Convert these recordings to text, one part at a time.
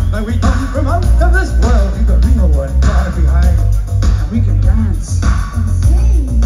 Like we come from out of this world, leave the real one far behind, and we can dance and sing.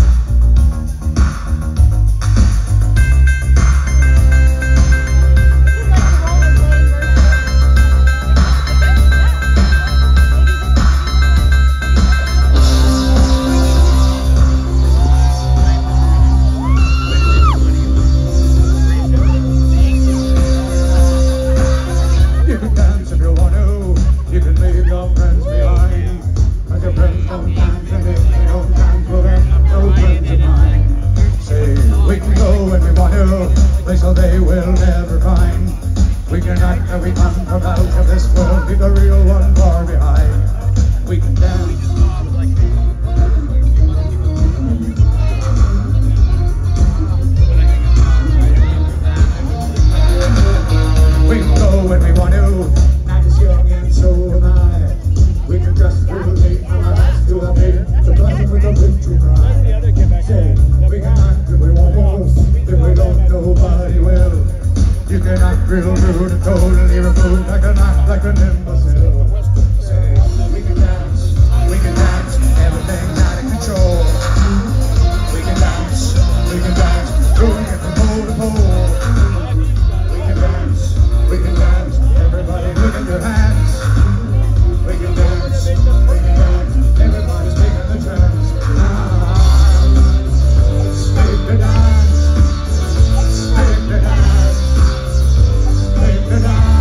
You can dance if you want to. You can leave your friends behind. Cause your friends don't dance, and if they don't dance, well they're no friends of mine. Say, we can go when we want to, place so they will never find. We can act that we come from out of this world, leave the real one far behind. We can dance. We can go when we want to. Night is young and so am I. We can just relate from our hearts to our pain. The blessing with the victory cry. Say, we can act if we want to. If we don't, nobody will. You can act real rude and totally removed. I can act like an imbecile. Say, we can dance, everything's out of control. We can dance, doing it from pole to pole. We can dance, everybody look at your hands. We can dance, everybody's taking the chance. Take the dance, take the dance, take the dance.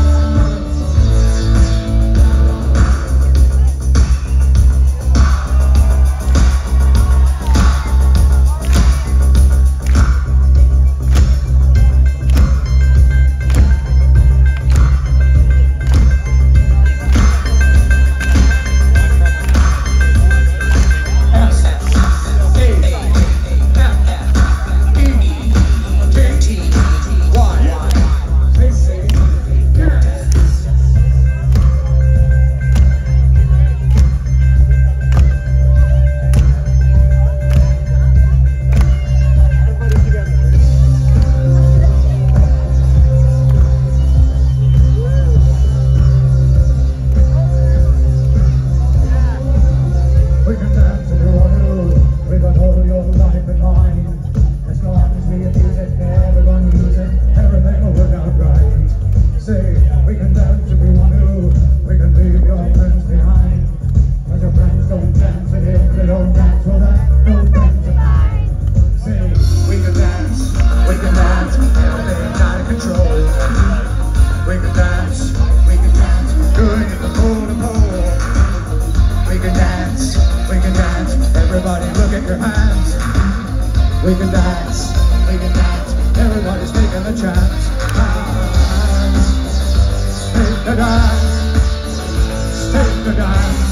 Everybody look at your hands. We can dance, everybody's taking the chance. Dance, take the dance, take the dance.